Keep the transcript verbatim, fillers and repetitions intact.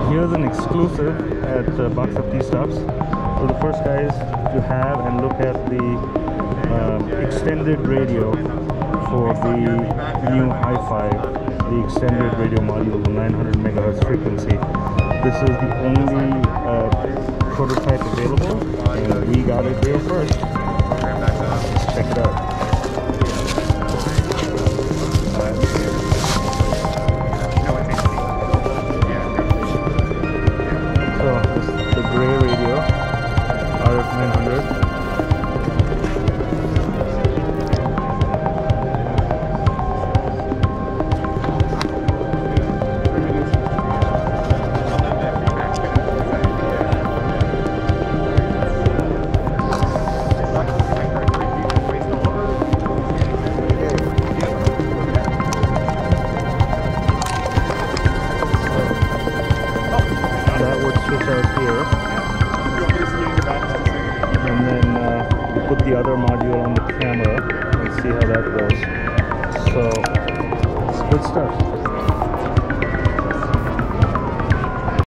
Here's an exclusive at uh, Box of Tea Stops. So the first guys to have and look at the uh, extended radio for the new Hi-Fi, the extended radio module, the nine hundred megahertz frequency. This is the only uh, prototype available, and we got it here first. Let's check it out. R F nine hundred. That would switch out here. And then uh, we put the other module on the camera and see how that goes. So it's good stuff.